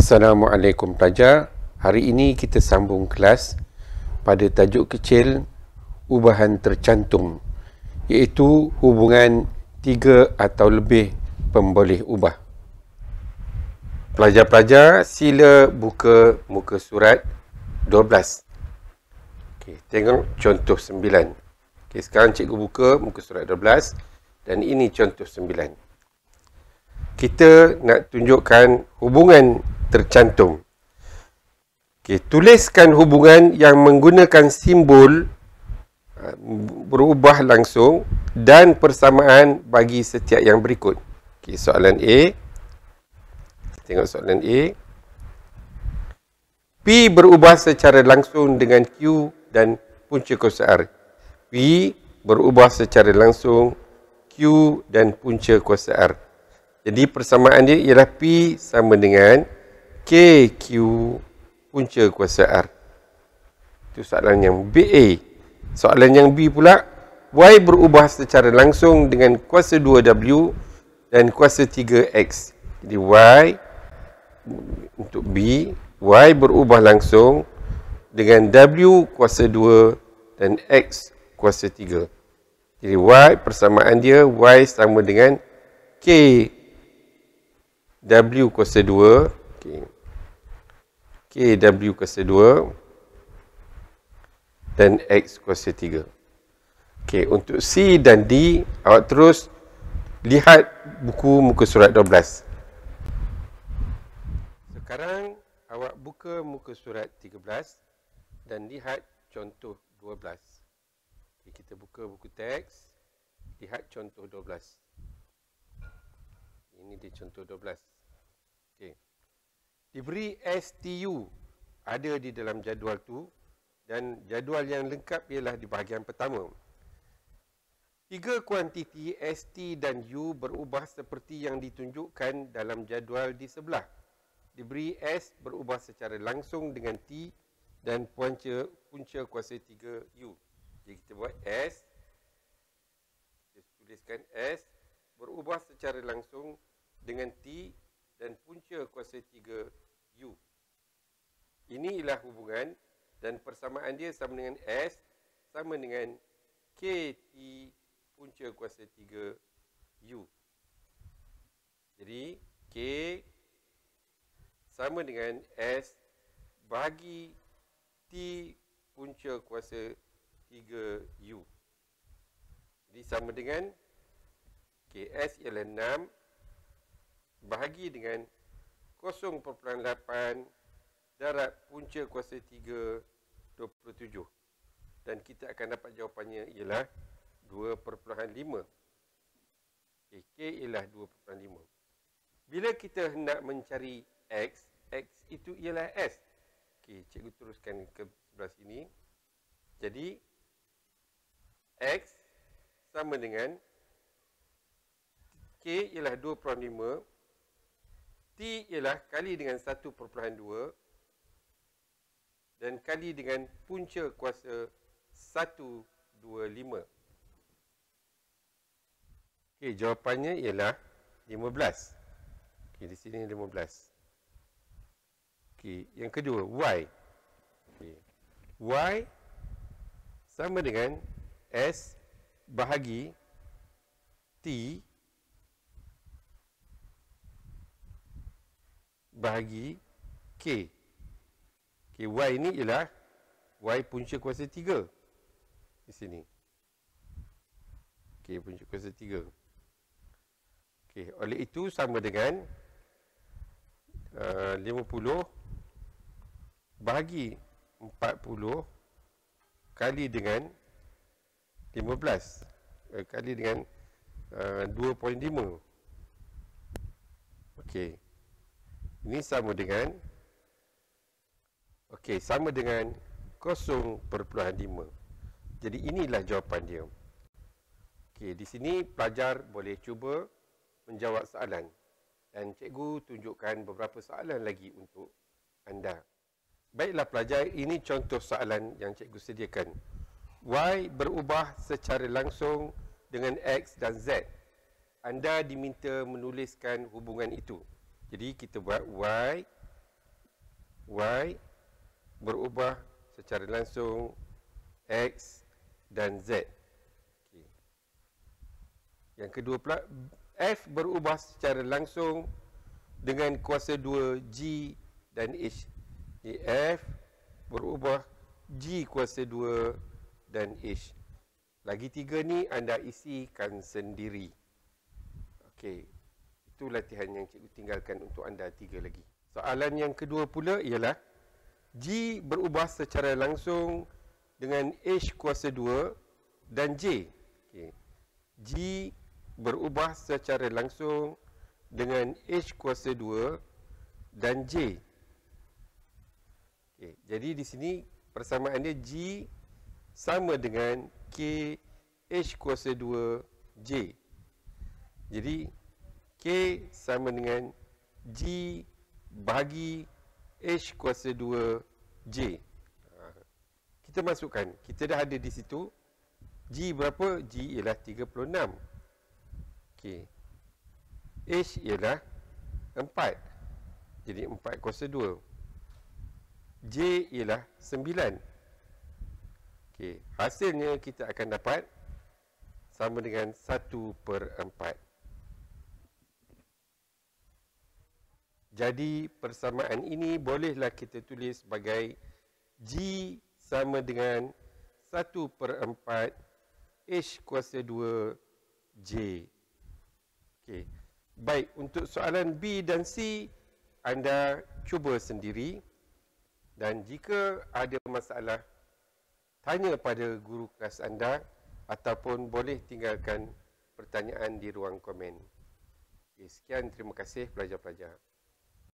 Assalamualaikum pelajar. Hari ini kita sambung kelas pada tajuk kecil ubahan tercantum, iaitu hubungan 3 atau lebih pemboleh ubah. Pelajar-pelajar sila buka muka surat 12. Okey, tengok contoh 9. Okey, sekarang cikgu buka muka surat 12 dan ini contoh 9. Kita nak tunjukkan hubungan tercantum. Okay, tuliskan hubungan yang menggunakan simbol berubah langsung dan persamaan bagi setiap yang berikut. Okay, soalan A. Tengok soalan A. P berubah secara langsung dengan Q dan punca kuasa R. P berubah secara langsung Q dan punca kuasa R. Jadi persamaan dia ialah P sama dengan KQ punca kuasa R. Itu soalan yang B. Soalan yang B pula, Y berubah secara langsung dengan kuasa 2W dan kuasa 3X. Jadi Y untuk B, Y berubah langsung dengan W kuasa 2 dan X kuasa 3. Jadi Y persamaan dia, Y sama dengan K W kuasa 2. Okay. KW kuasa 2 dan X kuasa 3. Okey, untuk C dan D, awak terus lihat buku muka surat 12. Sekarang awak buka muka surat 13 dan lihat contoh 12. Okey, kita buka buku teks, lihat contoh 12. Ini dia contoh 12. Okey. Diberi STU ada di dalam jadual tu dan jadual yang lengkap ialah di bahagian pertama. 3 kuantiti ST dan U berubah seperti yang ditunjukkan dalam jadual di sebelah. Diberi S berubah secara langsung dengan T dan punca kuasa 3 U. Jadi kita buat S. Kita tuliskan S berubah secara langsung dengan T dan punca kuasa 3 U. Ini ialah hubungan dan persamaan dia sama dengan S sama dengan KT punca kuasa 3 U. Jadi K sama dengan S bagi T punca kuasa 3 U. Jadi sama dengan KS ialah 6 bahagi dengan 0.8 darab punca kuasa 3 27. Dan kita akan dapat jawapannya ialah 2.5. Okay, K ialah 2.5. Bila kita hendak mencari X, X itu ialah S. Okay, cikgu teruskan ke sebelah sini. Jadi X sama dengan K ialah 2.5, T ialah kali dengan 1.2 dan kali dengan punca kuasa 125. Okey, jawapannya ialah 15. Okey, di sini 15. Okey, yang kedua, Y. Okey. Y sama dengan S bahagi T bahagi K. Okay, Y ini ialah Y punca kuasa 3 di sini. Okay, punca kuasa 3. Okay, oleh itu sama dengan 50 bahagi 40 kali dengan 15 kali dengan 2.5. Okey. Ini sama dengan sama dengan 0.5. Jadi inilah jawapan dia. Okey, di sini pelajar boleh cuba menjawab soalan dan cikgu tunjukkan beberapa soalan lagi untuk anda. Baiklah pelajar, ini contoh soalan yang cikgu sediakan. Y berubah secara langsung dengan X dan Z. Anda diminta menuliskan hubungan itu. Jadi kita buat Y Y berubah secara langsung X dan Z. Okay. Yang kedua pula, F berubah secara langsung dengan kuasa 2 G dan H. Jadi F berubah G kuasa 2 dan H. Lagi 3 ni anda isikan sendiri. Okey. Itu latihan yang cikgu tinggalkan untuk anda 3 lagi. Soalan yang kedua pula ialah G berubah secara langsung dengan H kuasa 2 dan J. Okay. G berubah secara langsung dengan H kuasa 2 dan J. Okay. Jadi di sini persamaan dia G sama dengan K H kuasa 2 J. Jadi K sama dengan G bahagi H kuasa 2 J. Kita masukkan, kita dah ada di situ. G berapa? G ialah 36. Okey. H ialah 4. Jadi 4 kuasa 2. J ialah 9. Okey, hasilnya kita akan dapat sama dengan 1/4. Jadi persamaan ini bolehlah kita tulis sebagai G sama dengan 1/4 H kuasa 2 J. Okey. Baik, untuk soalan B dan C anda cuba sendiri, dan jika ada masalah tanya pada guru kelas anda ataupun boleh tinggalkan pertanyaan di ruang komen. Okey, sekian, terima kasih pelajar-pelajar.